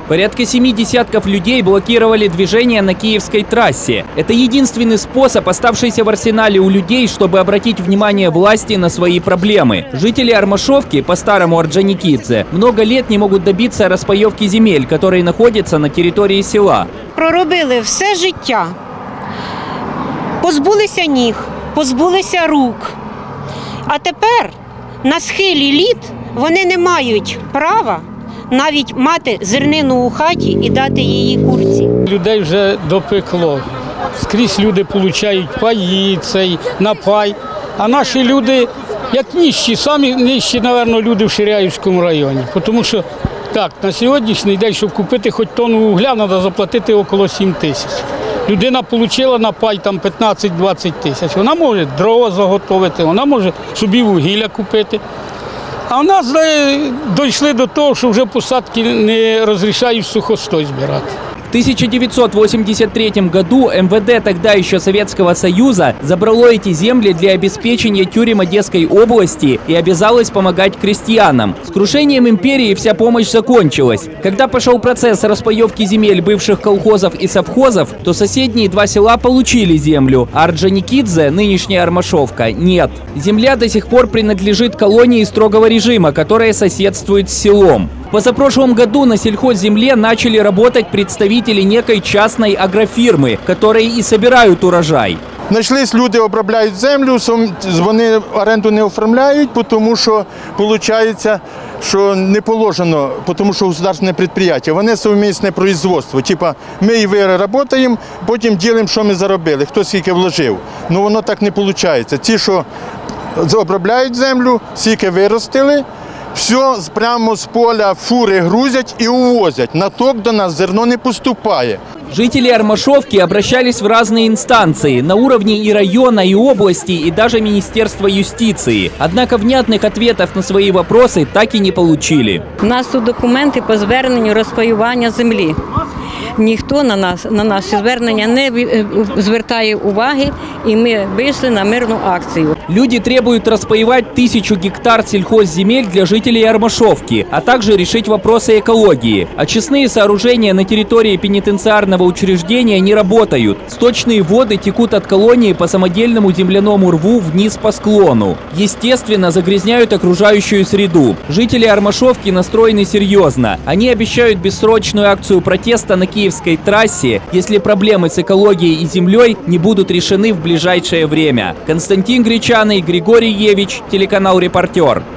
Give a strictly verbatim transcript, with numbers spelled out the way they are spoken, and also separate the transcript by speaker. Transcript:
Speaker 1: Порядка семи десятков людей блокировали движение на Киевской трассе. Это единственный способ, оставшийся в арсенале у людей, чтобы обратить внимание власти на свои проблемы. Жители Армашовки, по-старому Орджоникидзе, много лет не могут добиться распайовки земель, которые находятся на территории села.
Speaker 2: Проробили все життя. Позбулися ніг, позбулися рук. А тепер на схилі літ вони не мають права навіть мати зернину у хаті і дати її курці.
Speaker 3: Людей вже допекло. Скрізь люди отримують паї, цей напай. А наші люди, як ніщі, самі нижчі, мабуть, люди в Ширяївському районі. Тому що так, на сьогоднішній день, щоб купити хоч тонну вугля, треба заплатити около сім тисяч. Людина отримала на пай там п'ятнадцять-двадцять тисяч. Вона може дрова заготовити, вона може собі вугілля купити. А в нас дійшли до того, що вже посадки не розрішають сухостой збирати.
Speaker 1: В тысяча девятьсот восемьдесят третьем году эм вэ дэ тогда еще Советского Союза забрало эти земли для обеспечения тюрем Одесской области и обязалось помогать крестьянам. С крушением империи вся помощь закончилась. Когда пошел процесс распаевки земель бывших колхозов и совхозов, то соседние два села получили землю, а Орджоникидзе, нынешняя Армашовка, нет. Земля до сих пор принадлежит колонии строгого режима, которая соседствует с селом. В позапрошлом году на сельхозземле начали работать представители некой частной агрофирмы, которые и собирают урожай.
Speaker 4: Знайшлись люди, обробляють землю, вони оренду не оформляють, тому що виходить, що не положено, тому що государственне підприємство, вони совмісне производство. Типа ми і ви працюємо, потім ділимо, що ми заробили, хто скільки вложив. Ну воно так не виходить. Ті, що обробляють землю, скільки виростили, все прямо з поля фури грузять и увозят. На ток до нас зерно не поступает.
Speaker 1: Жители Армашовки обращались в разные инстанции, на уровне и района, и области, и даже Министерства юстиции. Однако внятных ответов на свои вопросы так и не получили.
Speaker 5: У нас тут документи по зверненню розпаювання землі. Ніхто на нас, на наші звернення не звертає уваги, и мы вышли на мирную акцию.
Speaker 1: Люди требуют распаевать тысячу гектар сельхозземель для жителей Армашовки, а также решить вопросы экологии. Очистные сооружения на территории пенитенциарного учреждения не работают. Сточные воды текут от колонии по самодельному земляному рву вниз по склону. Естественно, загрязняют окружающую среду. Жители Армашовки настроены серьезно. Они обещают бессрочную акцию протеста на Киевской трассе, если проблемы с экологией и землей не будут решены в ближайшее время. Константин Гречаный, Григорий Евич, телеканал «Репортер».